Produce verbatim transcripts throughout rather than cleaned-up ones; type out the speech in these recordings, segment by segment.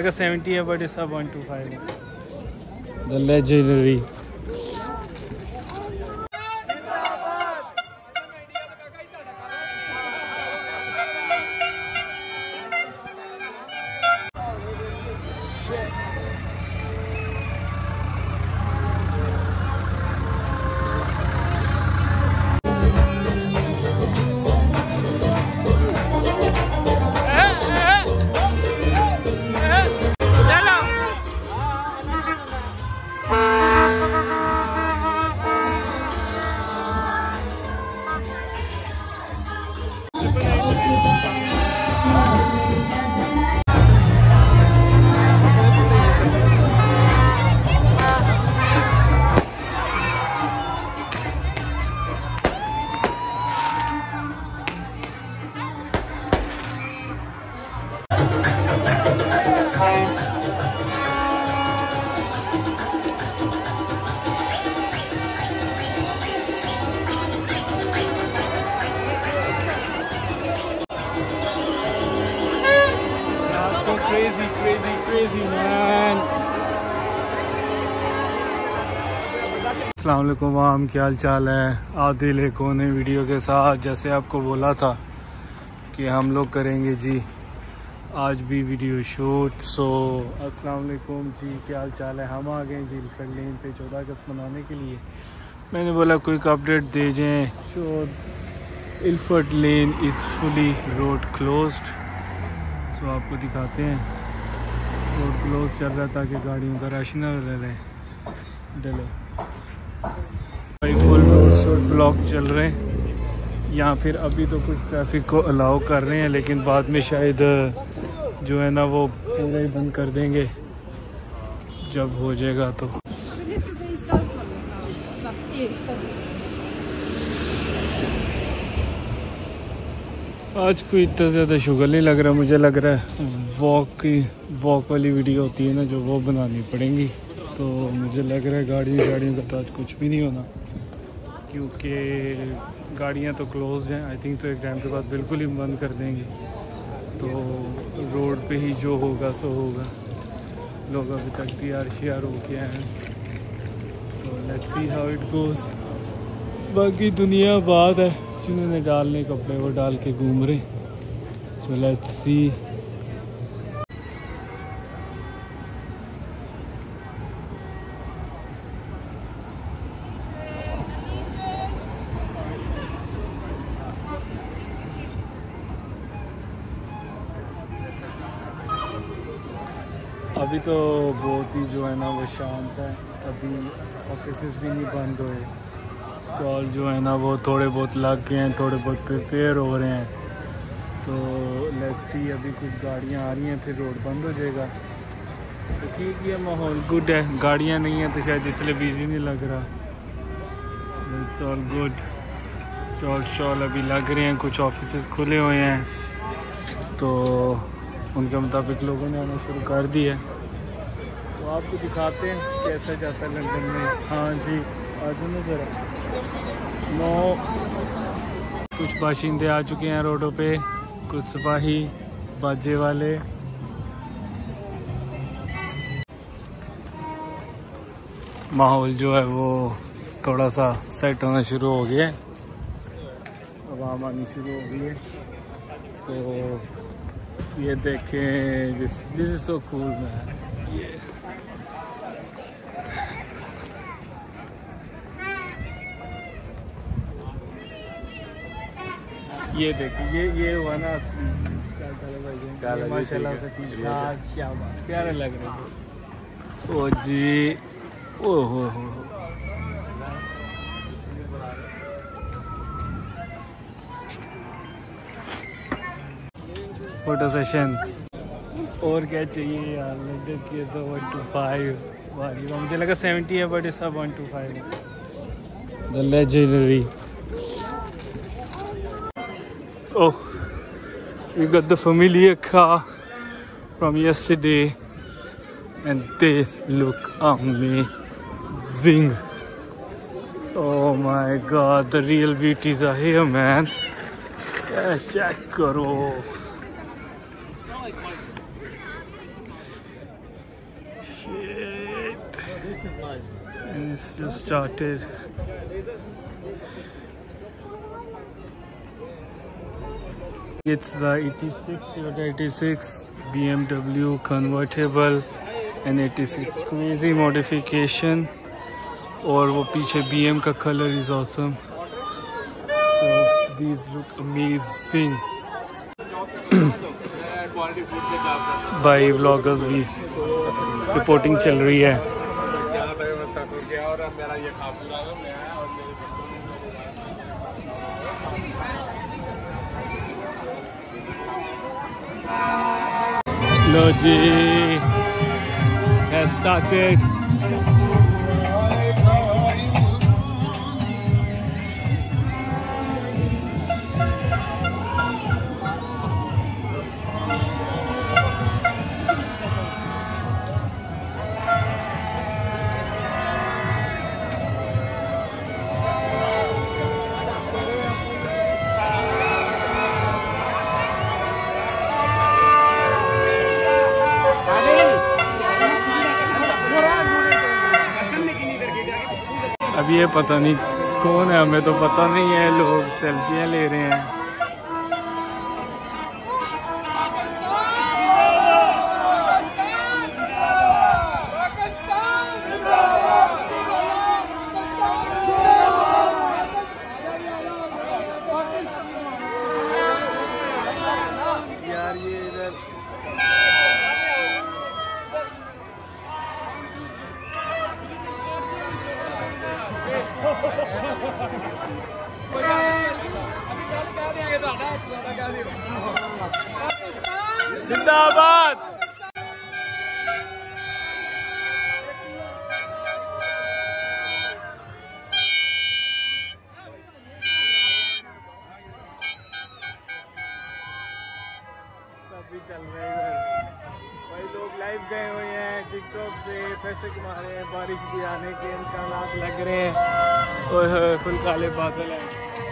लगा सेवेंटी है बट इसका वन टू फाइव है। The legendary crazy crazy crazy man। अस्सलाम वालेकुम वाम, क्या हाल चाल है? आदिल एक नई वीडियो के साथ। जैसे आपको बोला था कि हम लोग करेंगे जी आज भी वीडियो शूट। सो अस्सलाम वालेकुम जी, क्या हाल चाल है? हम आ गए जी इल्फर्ट लेन पे चौदह अगस्त मनाने के लिए। मैंने बोला क्विक अपडेट दे जाएँ। So Ilford Lane is fully road closed. तो आपको दिखाते हैं, रोड क्लोज चल रहा था कि गाड़ियों का रश न ले डलो भाई। फुल रोड शोड ब्लॉक चल रहे हैं यहाँ। फिर अभी तो कुछ ट्रैफिक को अलाउ कर रहे हैं, लेकिन बाद में शायद जो है ना वो पूरा ही बंद कर देंगे जब हो जाएगा। तो आज कोई इतना ज़्यादा शुगर नहीं लग रहा। मुझे लग रहा है वॉक की वॉक वाली वीडियो होती है ना जो, वो बनानी पड़ेंगी। तो मुझे लग रहा है गाड़ियों गाड़ियों का तो आज कुछ भी नहीं होना, क्योंकि गाड़ियां तो क्लोज्ड हैं। आई थिंक तो एक टाइम के बाद बिल्कुल ही बंद कर देंगे। तो रोड पे ही जो होगा सो होगा। लोग अभी तक तैयार शियार हो के आए हैं, तो let's see how it goes. बाकी दुनिया बात है, जिन्होंने डालने कपड़े वो डाल के घूम रहे। So let's see. अभी तो बहुत ही जो है ना वो शांत है। अभी ऑफिस भी नहीं बंद हुए। स्टॉल जो है ना वो थोड़े बहुत लग गए हैं, थोड़े बहुत प्रिपेयर हो रहे हैं। तो लेट्स सी, अभी कुछ गाड़ियां आ रही हैं, फिर रोड बंद हो जाएगा। तो ठीक है, माहौल गुड है। गाड़ियां नहीं है तो शायद इसलिए बिजी नहीं लग रहा। It's all good. Stall stall अभी लग रहे हैं, कुछ ऑफिस खुले हुए हैं, तो उनके मुताबिक लोगों ने आना शुरू कर दिया है। तो आपको दिखाते हैं कैसा जाता है लंदन में। हाँ जी, आज ना ज़रा नो कुछ बाशिंदे आ चुके हैं रोडों पे, कुछ सिपाही बाजे वाले। माहौल जो है वो थोड़ा सा सेट होना शुरू हो गया है, आवाम आनी शुरू हो गई है। तो ये देखें, this this is so cool man. ये ये देखिए, ये ये हुआ ना असली माशाल्लाह से ठीक ठाक। क्या बात, प्यारे लग रहे हैं। ओ जी, ओ हो हो फोटो सेशन। और क्या चाहिए यार, लंदन की तो वन टू फाइव वाजिब। मुझे लगा सेवेंटी है बट इसका वन टू फाइव है। The legendary. Oh, we got the familiar car from yesterday and they look amazing. Oh my god, the real beauties are here, man. Yeah, check karo. It's just started. It's the eighty-six, Toyota eighty-six, B M W convertible and eighty-six crazy modification. और वो पीछे B M का color is awesome. So these look amazing. by vloggers भी reporting चल रही है. लो जी, has started. अब ये पता नहीं कौन है, हमें तो पता नहीं है. लोग सेल्फियाँ ले रहे हैं. यार ये इधर जिंदाबाद. सब भी चल रहे हैं इधर. भाई लोग लाइव गए हुए हैं टिकटॉक पे, पैसे कमा रहे हैं. बारिश भी आने के इम्कानात लग रहे हैं. ओए होए, फुल काले बादल हैं.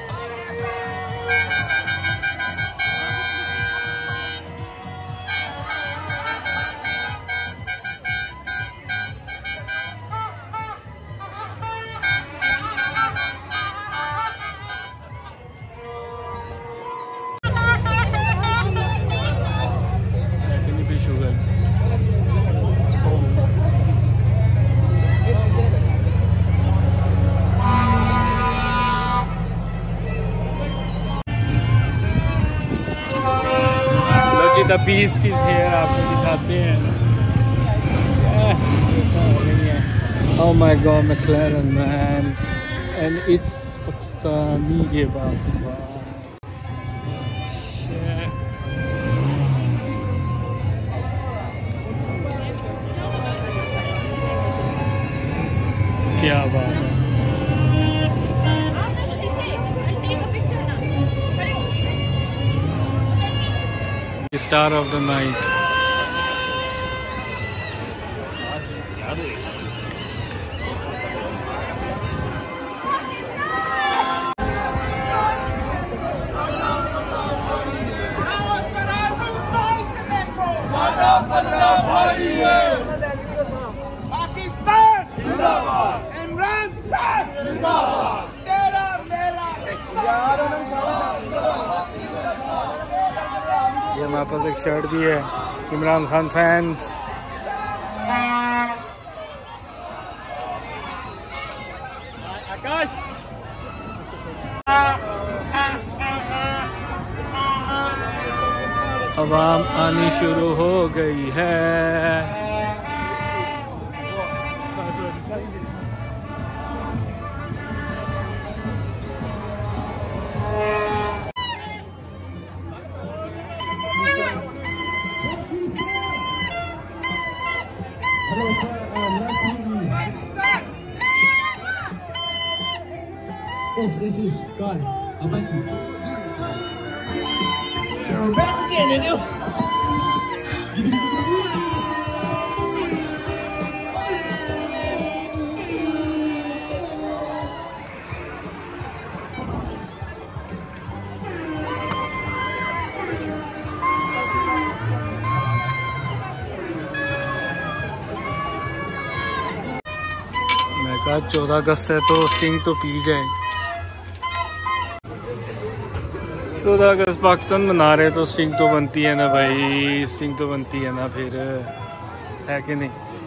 The beast is here. आपको दिखाते हैं. Oh my God, McLaren man, and it's Pakistani के बाप. क्या बात है. Star of the night. Pakistan जिंदाबाद. इमरान खान जिंदाबाद. तेरा मेरा ये हमारे पास एक शर्ट भी है, इमरान खान फैंस. आकाश आवाम आनी शुरू हो गई है. If this is God, I'll thank you. You're back again, you know. कहा चौदह अगस्त है तो स्टिंग तो पी जाए। चौदह अगस्त पाकिस्तान मना रहे तो स्टिंग तो बनती है ना भाई, स्टिंग तो बनती है ना फिर, है कि नहीं।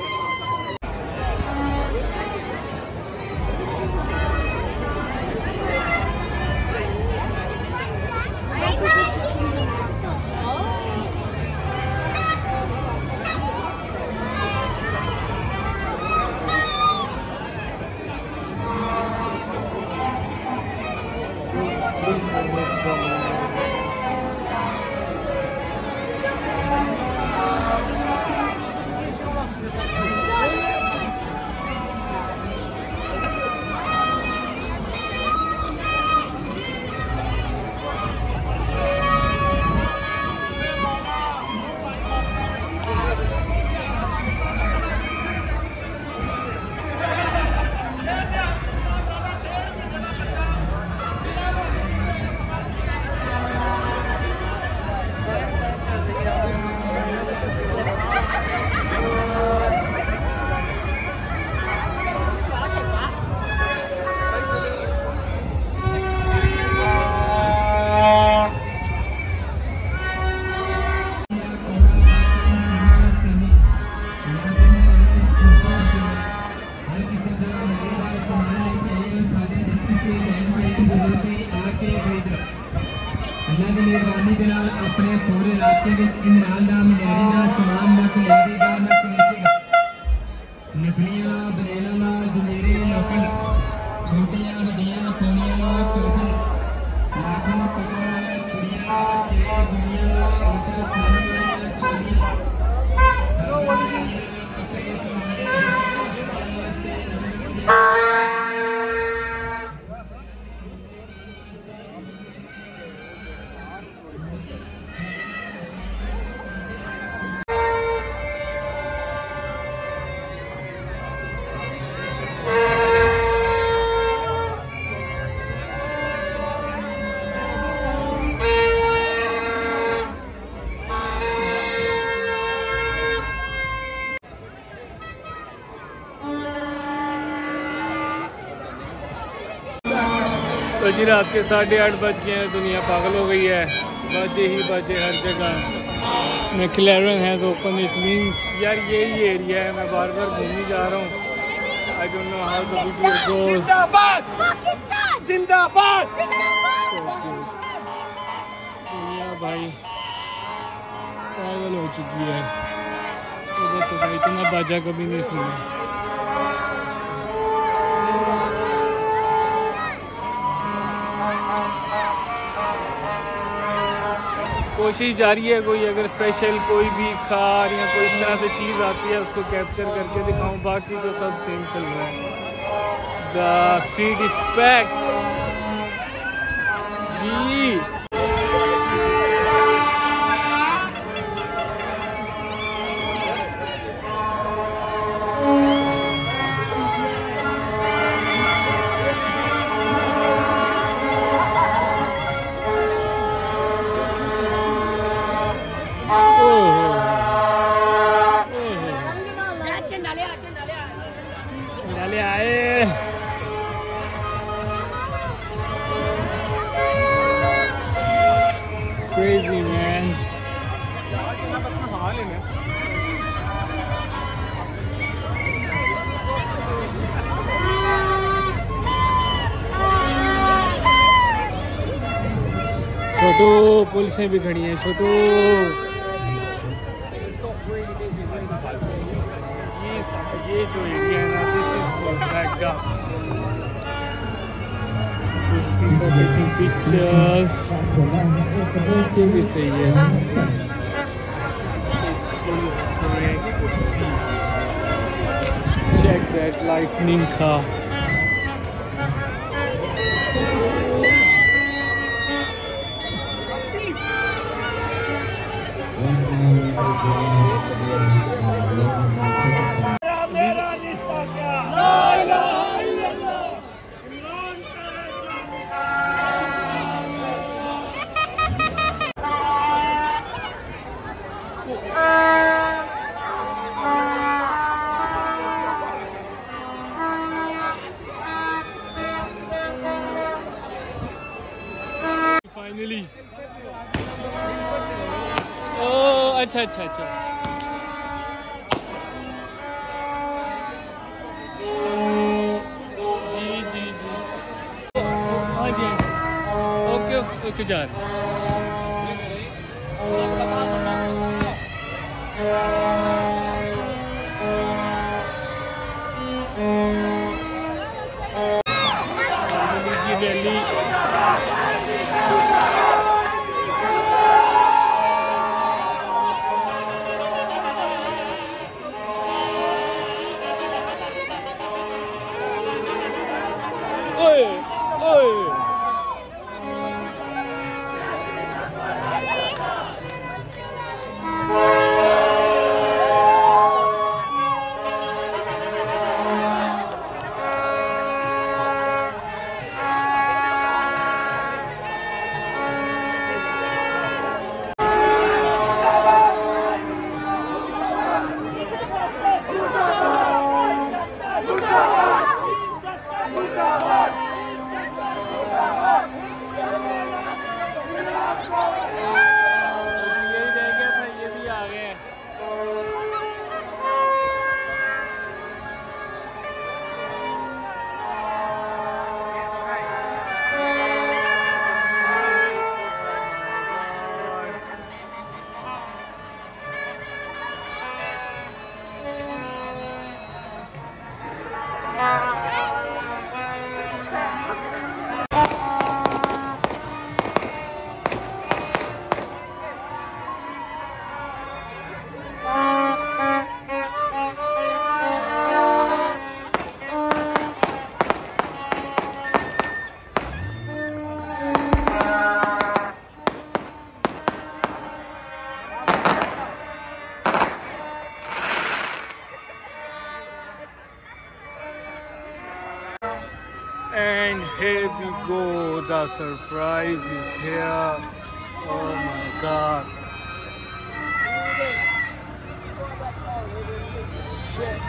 मेहरबानी के नाल अपने पूरे इलाके में इमरान दा मनेरी दा सलाम दा कलेरी दा नकलेरी नकलियां बनेला जमेरे लोकल छोटियां बड़ियां पोनियां टोटल लाखों पका चुड़ियां के दुनिया आटा खाने वाली चुड़ियां तो जी रात के साढ़े आठ बज गए हैं, दुनिया पागल हो गई है, बजे ही बजे हर जगह मैक्लेरन है तो ओपन, इट मीन्स यार यही एरिया है, मैं बार बार घूमने जा रहा हूँ। I don't know how the video goes. जिंदाबाद पाकिस्तान, जिंदाबाद दुनिया भाई पागल हो चुकी है, तो तो भाई इतना बाजा कभी नहीं सुना। कोशिश जारी है, कोई अगर स्पेशल कोई भी कार या कोई इस तरह से चीज़ आती है उसको कैप्चर करके दिखाऊं, बाकी तो सब सेम चल रहा है। द स्ट्रीट इज पैक्ड जी। डाले आए crazy man। छोटू पुलिसें भी खड़ी हैं, छोटू ये जो एरिया है ना, this is backed up, people taking pictures, ये भी सही है। It's full crazy, check that lightning car। अच्छा अच्छा अच्छा। जी जी जी हाँ जी ओके ओके ओके जा रहे की रैली। ओए ओए And here we go, the surprise is here. Oh my god. Shit.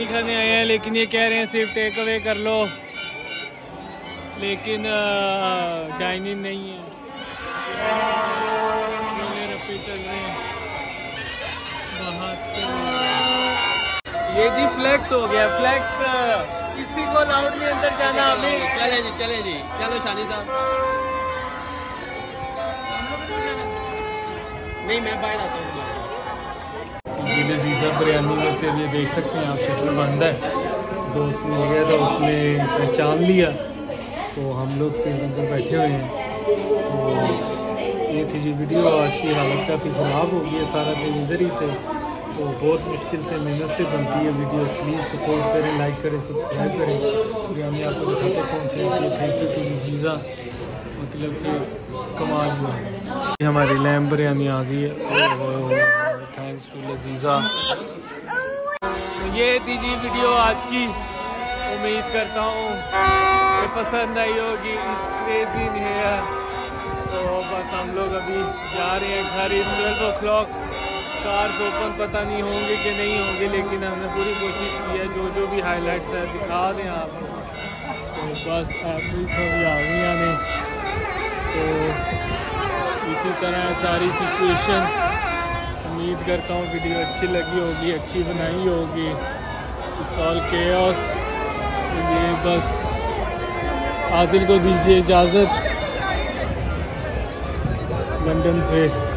खाने आए हैं, लेकिन ये कह रहे हैं सिर्फ टेक अवे कर लो, लेकिन डाइनिंग नहीं है। रफी चल रहे हैं बाहर। ये जी फ्लेक्स हो गया, फ्लेक्स किसी को लाउड नहीं अंदर जाना। अभी चले जी चले जी, चलो शानी साहब। नहीं मैं बाहर आता हूँ। लजीजा बिरयानी में से अभी देख सकते हैं आप, शटर बंद है। दोस्त ने गया था, उसने पहचान लिया, तो हम लोग से अंदर बैठे हुए हैं। तो ये थी जी वीडियो। आज की हालत काफ़ी ख़राब हो गई है, सारा दिन इधर ही थे, तो बहुत मुश्किल से मेहनत से बनती है वीडियो। प्लीज़ सपोर्ट करें, लाइक करें, सब्सक्राइब करें। बिरयानी आपको दिखाते कौन से होती है। थैंक यू टू लजीजा, मतलब कि कमाल हुआ। हमारी लैम्ब बिरयानी आ गई है, थैंक्स टू लजीजा। ये थी जी वीडियो आज की। उम्मीद करता हूँ कि पसंद आई होगी। It's crazy in here. तो बस हम लोग अभी जा रहे हैं घर। इस twelve o'clock cars open, पता नहीं होंगे कि नहीं होंगे, लेकिन हमने पूरी कोशिश की है। जो जो भी हाईलाइट्स है दिखा दें आप। तो बस एप्रिल थोड़ी आ गई आने। तो इसी तरह सारी सिचुएशन। उम्मीद करता हूँ वीडियो अच्छी लगी होगी, अच्छी बनाई होगी। It's all chaos. ये बस आदिल को दीजिए इजाज़त लंदन से।